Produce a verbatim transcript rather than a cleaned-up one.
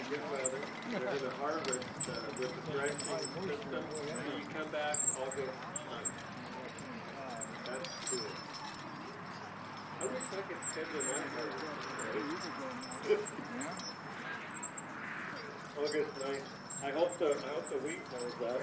good weather. They're going to harvest uh, with the dredging system. So you come back, all goes nice. That's cool. I wish I could schedule my harvest. August ninth. I hope the I hope the wheat knows that.